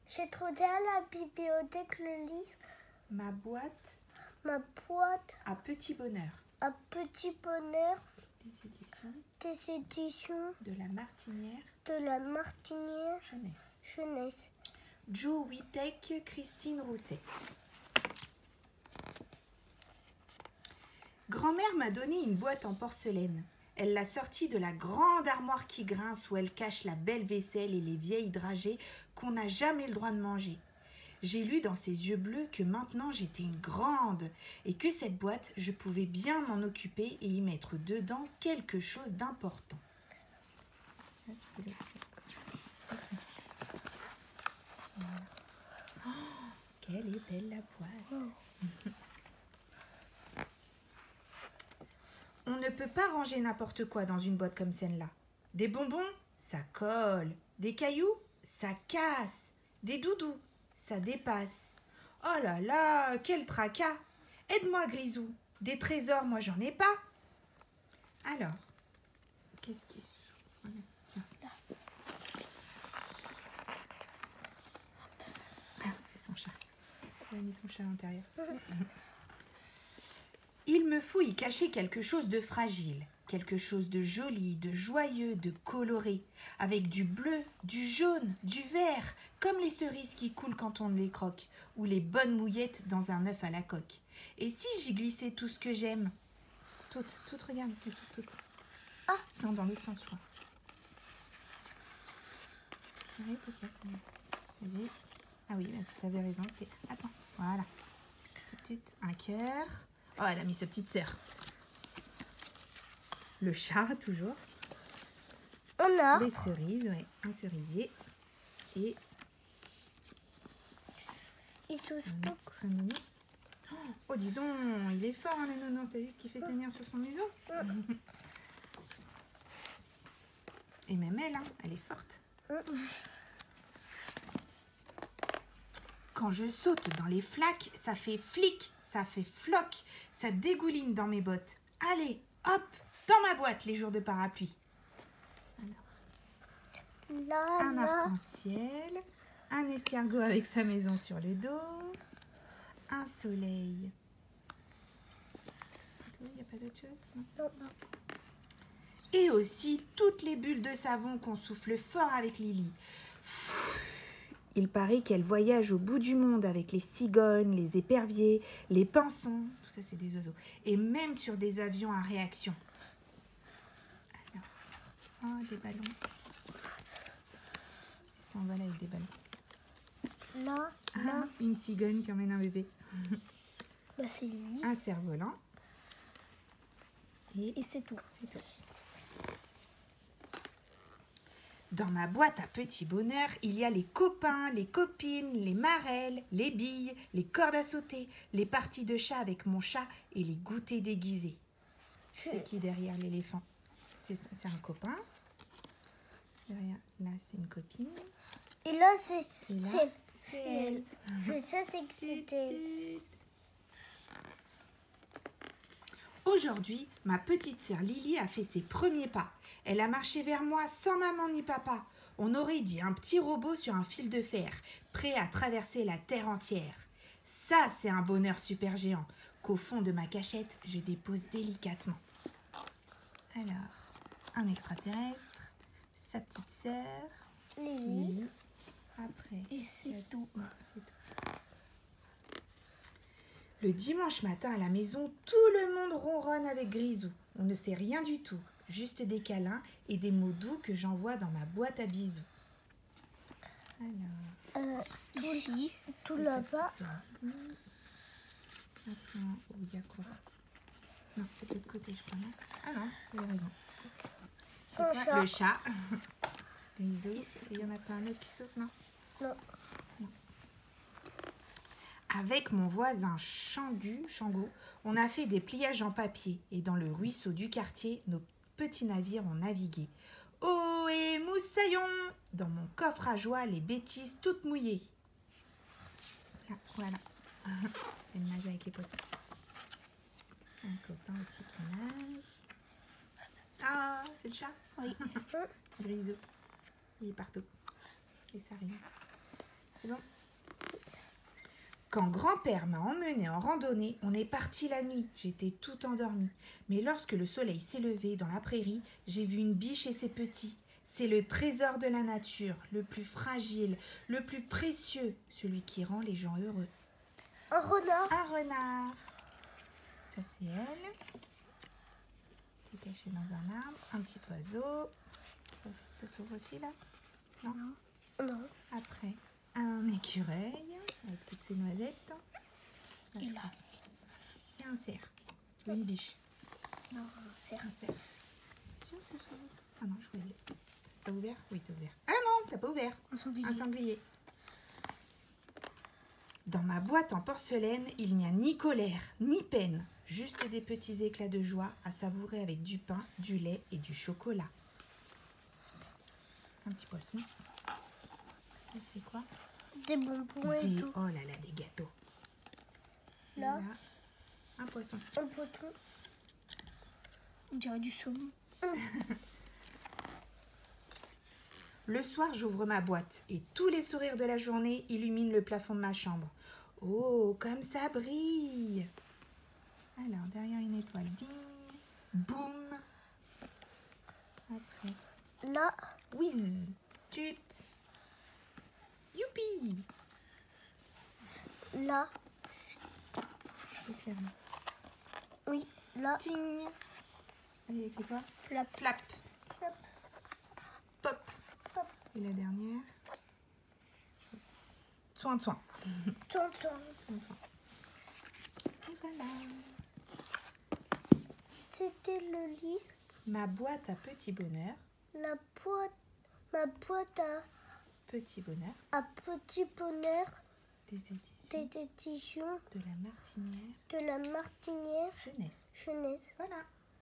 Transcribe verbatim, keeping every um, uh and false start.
J'ai trouvé à la bibliothèque le livre. Ma boîte Ma boîte à petit bonheur. à petit bonheur Des éditions des éditions de la Martinière de la Martinière Jeunesse. Jeunesse. Joe Witek, Christine Rousset. Grand-mère m'a donné une boîte en porcelaine. Elle l'a sortie de la grande armoire qui grince où elle cache la belle vaisselle et les vieilles dragées qu'on n'a jamais le droit de manger. J'ai lu dans ses yeux bleus que maintenant j'étais une grande et que cette boîte, je pouvais bien m'en occuper et y mettre dedans quelque chose d'important. Oh, quelle est belle la boîte! On ne peut pas ranger n'importe quoi dans une boîte comme celle-là. Des bonbons, ça colle. Des cailloux, ça casse. Des doudous, ça dépasse. Oh là là, quel tracas! Aide-moi, Grisou. Des trésors, moi, j'en ai pas. Alors, qu'est-ce qui se... Tiens. Ah, c'est son chat. Il a mis son chat à l'intérieur. Il me faut y cacher quelque chose de fragile, quelque chose de joli, de joyeux, de coloré, avec du bleu, du jaune, du vert, comme les cerises qui coulent quand on les croque, ou les bonnes mouillettes dans un œuf à la coque. Et si j'y glissais tout ce que j'aime? Toutes, toutes, regarde, elles sont toutes. Ah, non, dans l'autre sens, je crois. Vas-y. Ah oui, tu avais raison, c'est... Attends, voilà. Tout de suite, un cœur. Oh, elle a mis sa petite sœur. Le chat, toujours. Un arbre. Les cerises, ouais. Un cerisier. Et Il touche un, un nounours. Oh, dis donc, il est fort, hein, le nounours. T'as vu ce qu'il fait tenir sur son museau? Et même elle, hein, elle est forte. Quand je saute dans les flaques, ça fait flic, ça fait floc, ça dégouline dans mes bottes. Allez, hop, dans ma boîte les jours de parapluie. Alors, Là, un là. arc-en-ciel, un escargot avec sa maison sur le dos, un soleil. Il n'y a pas d'autre chose? Non, non. Et aussi toutes les bulles de savon qu'on souffle fort avec Lily. Il paraît qu'elle voyage au bout du monde avec les cigognes, les éperviers, les pinsons, tout ça c'est des oiseaux, et même sur des avions à réaction. Alors, oh, des ballons. Elle s'envole avec des ballons. Là, Ah, là. une cigogne qui emmène un bébé. Bah, c'est lui. Un cerf-volant. Et Et c'est tout. c'est tout. Dans ma boîte à petit bonheur, il y a les copains, les copines, les marelles, les billes, les cordes à sauter, les parties de chat avec mon chat et les goûters déguisés. C'est qui derrière l'éléphant? C'est c'est un copain. Derrière, là, c'est une copine. Et là, c'est Et là, c'est- c'est c'est elle. elle. Je sais c'est que c'était. Aujourd'hui, ma petite sœur Lily a fait ses premiers pas. Elle a marché vers moi sans maman ni papa. On aurait dit un petit robot sur un fil de fer, prêt à traverser la terre entière. Ça, c'est un bonheur super géant, qu'au fond de ma cachette, je dépose délicatement. Alors, un extraterrestre, sa petite sœur, Lily. Lily. Après, Et c'est tout. non, c'est tout. Le dimanche matin à la maison, tout le monde ronronne avec Grisou. On ne fait rien du tout, juste des câlins et des mots doux que j'envoie dans ma boîte à bisous. Alors, Euh, ici, tout c'est sa là-bas. petite sœur. Après, oh, il y a quoi? Non, c'est de l'autre côté, je crois, non? Ah non, vous avez raison. C'est Un quoi? chat. Le chat. Grisou. Et c'est Et il y en a pas un autre qui saute, non? Non. Avec mon voisin Changu, Chango, on a fait des pliages en papier et dans le ruisseau du quartier, nos petits navires ont navigué. Oh et moussaillon! Dans mon coffre à joie, les bêtises toutes mouillées. Là, voilà. Elle nage avec les poissons. Un copain aussi qui nage. Ah, c'est le chat? Oui. Grisou. Il est partout. Et ça rime. C'est bon? Quand grand-père m'a emmené en randonnée, on est parti la nuit. J'étais tout endormie. Mais lorsque le soleil s'est levé dans la prairie, j'ai vu une biche et ses petits. C'est le trésor de la nature, le plus fragile, le plus précieux, celui qui rend les gens heureux. Un renard. Un renard. Ça, c'est elle. C'est caché dans un arbre. Un petit oiseau. Ça, ça s'ouvre aussi, là? Non? Non. Après, un écureuil avec toutes ses noisettes. Et là. Et un cerf. Ou une biche. Non, un cerf. Un cerf. Sûr, ça s'ouvre? Ah non, je voulais. T'as ouvert? Oui, t'as ouvert. Ah non, t'as pas ouvert. Un sanglier. Un sanglier. Dans ma boîte en porcelaine, il n'y a ni colère, ni peine. Juste des petits éclats de joie à savourer avec du pain, du lait et du chocolat. Un petit poisson. Ça, c'est quoi? Des bonbons et Des... tout. Oh là là, des gâteaux. Là. Là, un poisson. Un poisson. On dirait du saumon. Le soir, j'ouvre ma boîte et tous les sourires de la journée illuminent le plafond de ma chambre. Oh, comme ça brille! Alors, derrière une étoile, ding, boum. Après, Là. whiz, tut, youpi! Là. Je peux faire là. Oui. Là. Ting! Il y a écrit quoi? Flap. Flap, Flap. pop. Pop. Et la dernière? Soin, soin. Tonton. Soin, soin. Et voilà. C'était le lit. Ma boîte à petit bonheur. La boîte. Ma boîte à, Petit bonheur. à petit bonheur Des éditions des éditions de la Martinière de la Martinière Jeunesse. Jeunesse. Voilà.